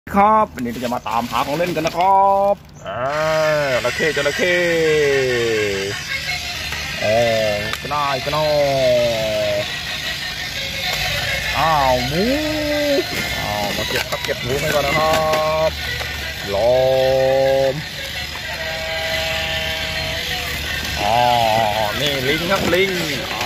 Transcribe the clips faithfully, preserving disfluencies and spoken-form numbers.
ครับวันนี้เราจะมาตามหาของเล่นกันนะครับอ่าจระเข้จระเข้โอ้ก็ได้ก็ได้อ้าวหมูอ้าวมาเก็บครับเก็บหมูให้ก่อนนะครับลมอ๋อนี่ลิงครับลิงอ๋อ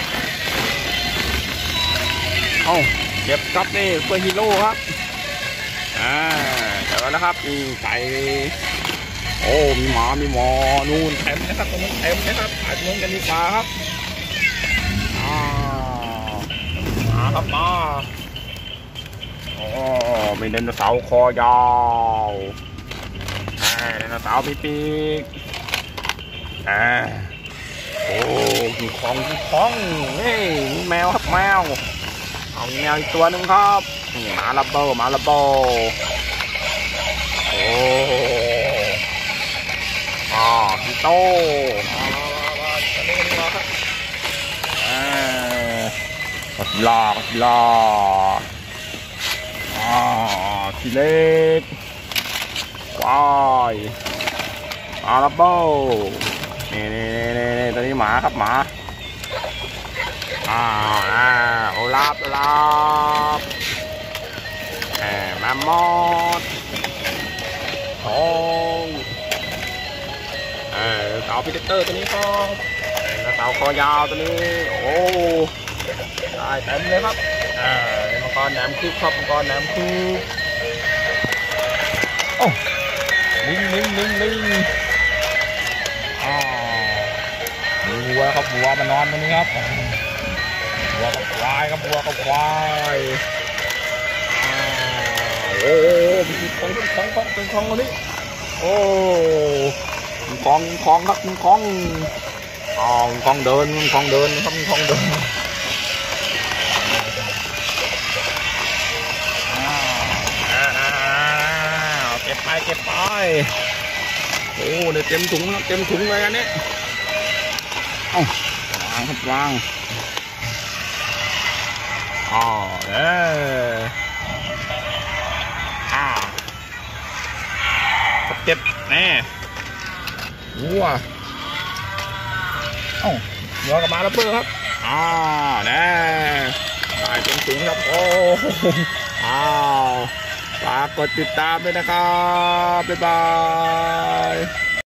เอาเก็บครับนี่เพื่อฮีโร่ครับอ่าเจอแล้วครับมีไก่โอ้มีหมามีหมอนู่นเต็มนะครับตรงนู้นเต็มนะครับไปตรงนู้นกันดีกว่าครับอ่ามาครับมาโอ้มีไดโนเสาร์คอยาวไดโนเสาร์มีปีกอ่าโอ้กินของกินของนี่มีแมวครับแมวเอาแมวอีกตัวหนึ่งครับหมาลับเบอร์หมาลับเบอร์โอ้อ่าพี่โตมามาตอนนี้กันมาครับอ่ากอซิล่ากอซิล่าอ่าทีเล็กว้ายหมาลับเบอร์นี่นี่นี่นี่ตอนนี้หมาครับหมาอ่าโอลาฟโอลาฟแหมแมมมอสทองเออเต่าพิเดเตอร์ตัวนี้ครับเต่าคอยาวตัวนี้โอ้ได้เต็มเลยครับเออมังกรแหนมคุกครับมังกรแหนมคุกโอ้ลิงลิงลิงลิงอ่ามีวัวครับวัวมานอนตรงนี้ครับวัวกับควายครับวัวกับควายโอ้มีของเป็นของของเป็นของตัวนี้โอ้ของของครับของอ๋อของเดินของเดินครับของเดินเก็บไปเก็บไปโอ้เดี๋ยวเต็มถุงเต็มถุงเลยอันนี้เอ้าวางครับวางอ๋อเอออ่าเก็บแน่วัวเอ้าวัวกับมาแล้วเปิ้ลครับอ่าแน่ตายเป็นถุงครับโอ้อ้าวฝากกดติดตามด้วยนะครับบ๊ายบาย